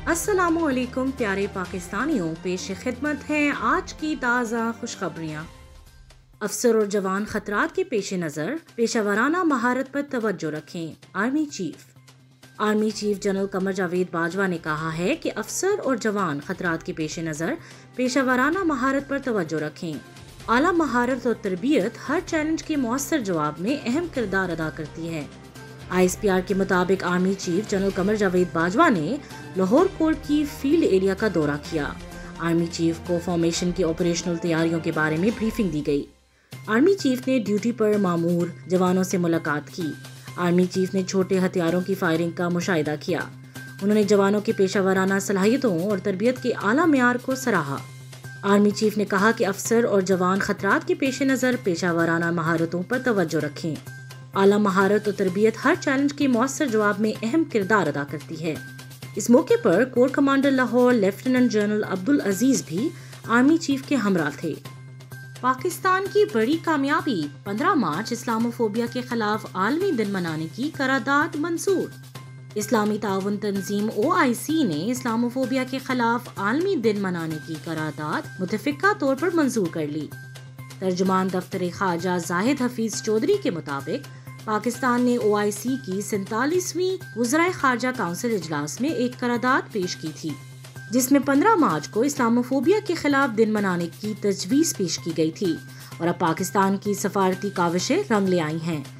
السلام علیکم پیارے پاکستانیوں، پیش خدمت ہیں آج کی تازہ خوشخبریاں۔ افسر اور جوان خطرات کے پیش نظر پیشہ ورانہ مہارت پر توجہ رکھیں۔ Army chief general Qamar Javed Bajwa نے کہا ہے کہ افسر اور جوان خطرات کے پیش نظر پیشہ ورانہ مہارت پر توجہ رکھیں۔ اعلیٰ مہارت اور تربیت ہر چیلنج کے مؤثر جواب میں اہم کردار ادا کرتی ہے۔ ISPR کے مطابق army chief general Qamar Javed Bajwa نے لاہور کورٹ کی فیلڈ ایریا کا دورہ کیا۔ آرمی چیف کو فارمیشن کی آپریشنل تیاریوں کے بارے میں بریفنگ دی گئی۔ آرمی چیف نے ڈیوٹی پر مامور جوانوں سے ملاقات کی۔ آرمی چیف نے چھوٹے ہتھیاروں کی فائرنگ کا مشاہدہ کیا۔ انہوں نے جوانوں کے پیشہ ورانہ صلاحیتوں اور تربیت کے اعلیٰ معیار کو سراہا۔ آرمی چیف نے کہا کہ افسر اور جوان خطرات کے پیش نظر پیشہ ورانہ مہارتوں پر توجہ رکھیں۔ اعلیٰ مہارت اور تربیت ہر چیلنج کے مؤثر جواب میں اہم کردار ادا کرتی ہے۔ اس موقع پر corps commander Lahore lieutenant general Abdulaziz بھی آرمی چیف کے ہمراہ تھے۔ پاکستان کی بڑی کامیابی، 15 مارچ اسلاموفوبیا کے خلاف عالمی دن منانے کی قرارداد منظور۔ اسلامی تعاون تنظیم OIC نے اسلاموفوبیا کے خلاف عالمی دن منانے کی قرارداد متفقہ طور پر منظور کر لی۔ ترجمان دفتر خارجہ زاہد حفیظ چودھری کے مطابق پاکستان نے OIC کی 47ویں وزرائے خارجہ کونسل اجلاس میں ایک قرارداد پیش کی تھی، جس میں 15 مارچ کو اسلاموفوبیا کے خلاف دن منانے کی تجویز پیش کی گئی تھی، اور اب پاکستان کی سفارتی کاوشیں رنگ لے آئی ہیں۔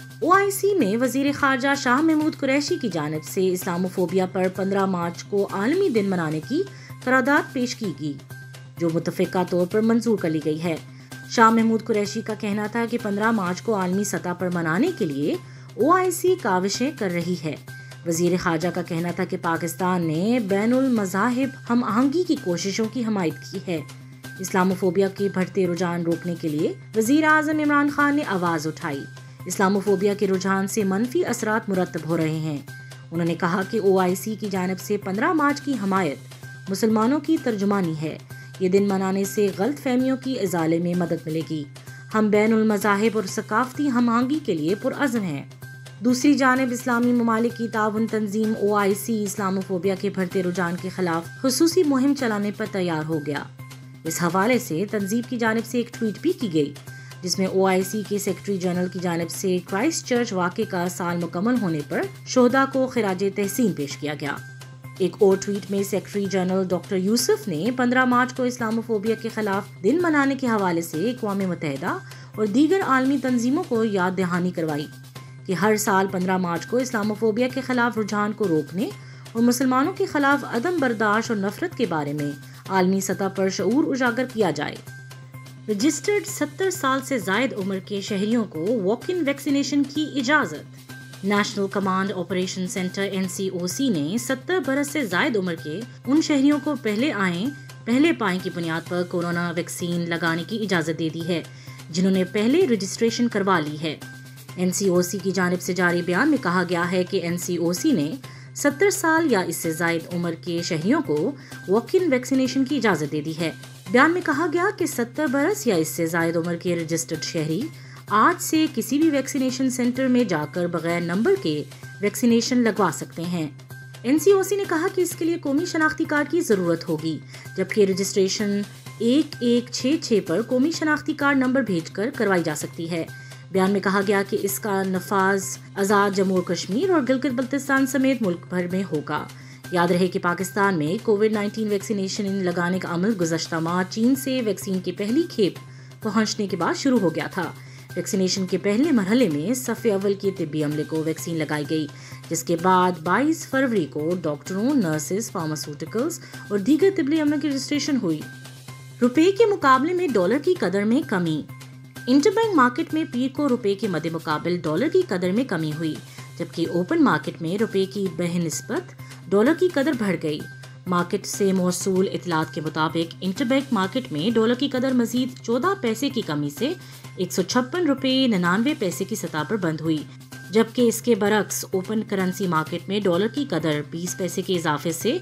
OIC میں وزیر خارجہ شاہ محمود قریشی کی جانب سے اسلاموفوبیا پر 15 مارچ کو عالمی دن منانے کی قرارداد پیش کی گئی، جو متفقہ طور پر منظور کر لی گئی ہے۔ شاہ محمود قریشی کا کہنا تھا کہ 15 مارچ کو عالمی سطح پر منانے کے لیے OIC کاوشیں کر رہی ہے۔ وزیر خارجہ کا کہنا تھا کہ پاکستان نے بین المذاہب ہم آہنگی کی کوششوں کی حمایت کی ہے۔ اسلاموفوبیا کے بڑھتے رجحان روکنے کے لیے وزیر اعظم عمران خان نے آواز اٹھائی۔ اسلاموفوبیا کے رجحان سے منفی اثرات مرتب ہو رہے ہیں۔ انہوں نے کہا کہ OIC کی جانب سے 15 مارچ کی حمایت مسلمانوں کی ترجمانی ہے۔ یہ دن منانے سے غلط فہمیوں کی ازالے میں مدد ملے گی۔ ہم بین المذاہب اور ثقافتی ہم آہنگی کے لیے پرعزم ہیں۔ دوسری جانب اسلامی ممالک کی تعاون تنظیم OIC اسلاموفوبیا کے بڑھتے رجحان کے خلاف خصوصی مہم چلانے پر تیار ہو گیا۔ اس حوالے سے تنظیم کی جانب سے ایک ٹویٹ بھی کی گئی، جس میں OIC کے سیکرٹری جنرل کی جانب سے کرائسٹ چرچ واقعے کا سال مکمل ہونے پر شہداء کو خراج تحسین پیش کیا گیا۔ ایک اور ٹویٹ میں سیکرٹری جنرل ڈاکٹر یوسف نے 15 مارچ کو اسلاموفوبیا کے خلاف دن منانے کے حوالے سے اقوام متحدہ اور دیگر عالمی تنظیموں کو یاد دہانی کروائی کہ ہر سال 15 مارچ کو اسلاموفوبیا کے خلاف رجحان کو روکنے اور مسلمانوں کے خلاف عدم برداشت اور نفرت کے بارے میں عالمی سطح پر شعور اجاگر کیا جائے۔ رجسٹرڈ 70 سال سے زائد عمر کے شہریوں کو واک ان ویکسینیشن کی اجازت۔ National command operation center NCOC نے 70 برس سے زائد عمر کے ان شہریوں کو پہلے آئیں پہلے پائیں کی بنیاد پر کورونا ویکسین لگانے کی اجازت دے دی ہے، جنہوں نے پہلے رجسٹریشن کروا لی ہے۔ NCOC کی جانب سے جاری بیان میں کہا گیا ہے کہ NCOC نے 70 سال یا اس سے زائد عمر کے شہریوں کو واک ان ویکسینیشن کی اجازت دے دی ہے۔ بیان میں کہا گیا کہ 70 برس یا اس سے زائد عمر کے رجسٹرڈ شہری آج سے کسی بھی ویکسینیشن سینٹر میں جا کر بغیر نمبر کے ویکسینیشن لگوا سکتے ہیں۔ NCOC نے کہا کہ اس کے لیے قومی شناختی کارڈ کی ضرورت ہوگی، جبکہ رجسٹریشن 1166 پر قومی شناختی کارڈ نمبر بھیج کر کروائی جا سکتی ہے۔ بیان میں کہا گیا کہ اس کا نفاذ آزاد جموں و کشمیر اور گلگت بلتستان سمیت ملک بھر میں ہوگا۔ یاد رہے کہ پاکستان میں کووڈ-19 ویکسینیشن لگانے کا عمل گزشتہ ماہ چین سے ویکسین کی پہلی کھیپ پہنچنے کے بعد شروع ہو گیا تھا۔ ویکسینیشن کے پہلے مرحلے میں صف اول کے طبی عملے کو ویکسین لگائی گئی، جس کے بعد 22 فروری کو ڈاکٹروں، نرسز، فارماسیوٹیکلز اور دیگر طبی عملے کی رجسٹریشن ہوئی۔ روپے کے مقابلے میں ڈالر کی قدر میں کمی۔ انٹر بینک مارکیٹ میں پیر کو روپے کے مد مقابل ڈالر کی قدر میں کمی ہوئی، جبکہ اوپن مارکیٹ میں روپے کی بہ-نسبت ڈالر کی قدر بڑھ گئی۔ مارکیٹ سے موصول اطلاعات کے مطابق انٹر بینک مارکیٹ میں ڈالر کی قدر مزید 14 پیسے کی کمی سے 156 روپے 99 پیسے کی سطح پر بند ہوئی، جبکہ اس کے برعکس اوپن کرنسی مارکیٹ میں ڈالر کی قدر 20 پیسے کے اضافے سے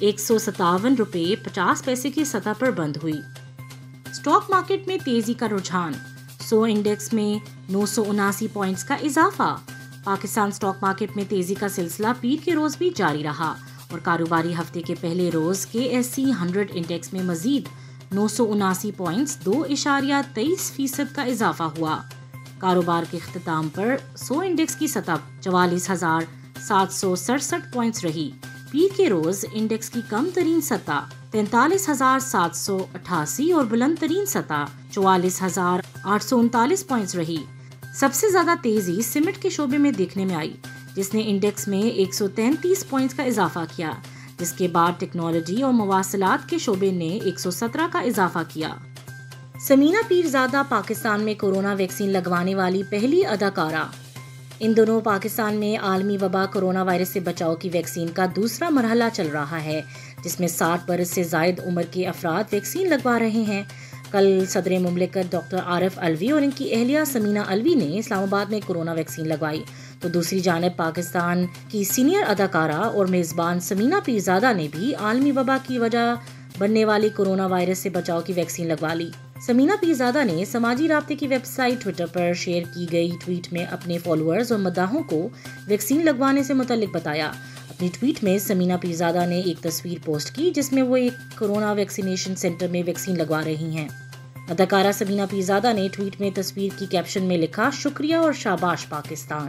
157 روپے 50 پیسے کی سطح پر بند ہوئی۔ اسٹاک مارکیٹ میں تیزی کا رجحان، 100 انڈیکس میں 979 پوائنٹس کا اضافہ۔ پاکستان اسٹاک مارکیٹ میں تیزی کا سلسلہ پیر کے روز بھی جاری رہا اور کاروباری ہفتے کے پہلے روز KSE 100 انڈیکس میں مزید 979 پوائنٹس 2.23% کا اضافہ ہوا۔ کاروبار کے اختتام پر 100 انڈیکس کی سطح 44,767 پوائنٹس رہی۔ پیر کے روز انڈیکس کی کم ترین سطح 43,788 اور بلند ترین سطح 44,839 پوائنٹس رہی۔ سب سے زیادہ تیزی سیمنٹ کے شعبے میں دیکھنے میں آئی، جس نے انڈیکس میں 133 پوائنٹس کا اضافہ کیا، جس کے بعد ٹیکنالوجی اور مواصلات کے شعبے نے 117 کا اضافہ کیا۔ سمینہ پیرزادہ پاکستان میں کورونا ویکسین لگوانے والی پہلی اداکارہ۔ ان دنوں پاکستان میں عالمی وبا کورونا وائرس سے بچاؤ کی ویکسین کا دوسرا مرحلہ چل رہا ہے، جس میں 60 برس سے زائد عمر کے افراد ویکسین لگوا رہے ہیں۔ کل صدر مملکت ڈاکٹر عارف علوی اور ان کی اہلیہ سمینہ علوی نے اسلام آباد میں کورونا ویکسین لگوائی، تو دوسری جانب پاکستان کی سینئر اداکارہ اور میزبان سمینہ پیرزادہ نے بھی عالمی وبا کی وجہ بننے والی کورونا وائرس سے بچاؤ کی ویکسین لگوا لی۔ سمینہ پیرزادہ نے سماجی رابطے کی ویب سائٹ ٹویٹر پر شیئر کی گئی ٹویٹ میں اپنے فالوورز اور مداحوں کو ویکسین لگوانے سے متعلق بتایا۔ اپنی ٹویٹ میں سمینہ پیرزادہ نے ایک تصویر پوسٹ کی جس میں وہ ایک کورونا ویکسینیشن سینٹر میں ویکسین لگوا رہی ہیں۔ اداکارہ سمینہ پیرزادہ نے ٹویٹ میں تصویر کی کیپشن میں لکھا، شکریہ اور شاباش پاکستان۔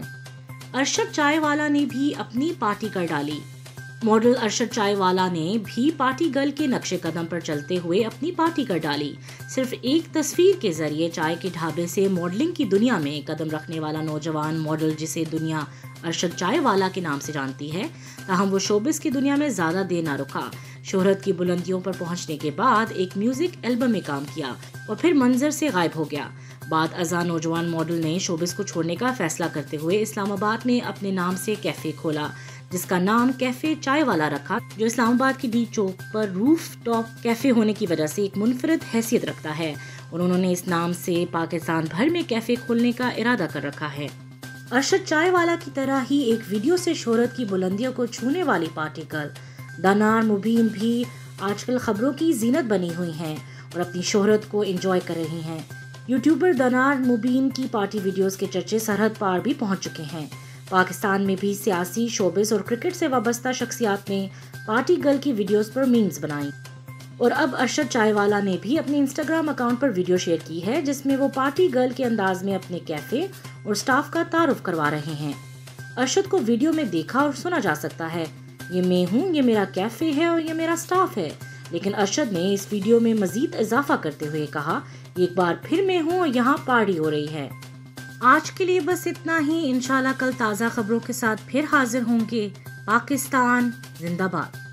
ارشد چائے والا نے بھی اپنی پارٹی کر ڈالی۔ ماڈل ارشد چائے والا نے بھی پارٹی گرل کے نقش قدم پر چلتے ہوئے اپنی پارٹی کر ڈالی۔ صرف ایک تصویر کے ذریعے چائے کے ڈھابے سے ماڈلنگ کی دنیا میں قدم رکھنے والا نوجوان ماڈل، جسے دنیا ارشد چائے والا کے نام سے جانتی ہے، تاہم وہ شوبز کی دنیا میں زیادہ دیر نہ رکا۔ شہرت کی بلندیوں پر پہنچنے کے بعد ایک میوزک البم میں کام کیا اور پھر منظر سے غائب ہو گیا۔ بعد ازاں نوجوان ماڈل نے شوبز کو چھوڑنے کا فیصلہ کرتے ہوئے اسلام آباد میں اپنے نام سے کیفے کھولا، جس کا نام کیفے چائے والا رکھا، جو اسلام آباد کی ڈی چوک پر روف ٹاپ کیفے ہونے کی وجہ سے ایک منفرد حیثیت رکھتا ہے، اور انہوں نے اس نام سے پاکستان بھر میں کیفے کھولنے کا ارادہ کر رکھا ہے۔ ارشد چائے والا کی طرح ہی ایک ویڈیو سے شہرت کی بلندیوں کو چھونے والی پارٹی گرل دانار مبین بھی آج کل خبروں کی زینت بنی ہوئی ہیں اور اپنی شہرت کو انجوائے کر رہی ہیں۔ یوٹیوبر دانار مبین کی پارٹی ویڈیوز کے چرچے سرحد پار بھی پہنچ چکے ہیں۔ پاکستان میں بھی سیاسی، شوبز اور کرکٹ سے وابستہ شخصیات نے پارٹی گرل کی ویڈیوز پر میمز بنائیں، اور اب ارشد چائے والا نے بھی اپنے انسٹاگرام اکاؤنٹ پر ویڈیو شیئر کی ہے، جس میں وہ پارٹی گرل کے انداز میں اپنے کیفے اور سٹاف کا تعارف کروا رہے ہیں۔ ارشد کو ویڈیو میں دیکھا اور سنا جا سکتا ہے، یہ میں ہوں، یہ میرا کیفے ہے اور یہ میرا سٹاف ہے، لیکن ارشد نے اس ویڈیو میں مزید اضافہ کرتے ہوئے کہا، ایک بار پھر میں ہوں اور یہاں پارٹی ہو رہی ہے۔ آج کے لیے بس اتنا ہی، انشاءاللہ کل تازہ خبروں کے ساتھ پھر حاضر ہوں گے۔ پاکستان زندہ باد۔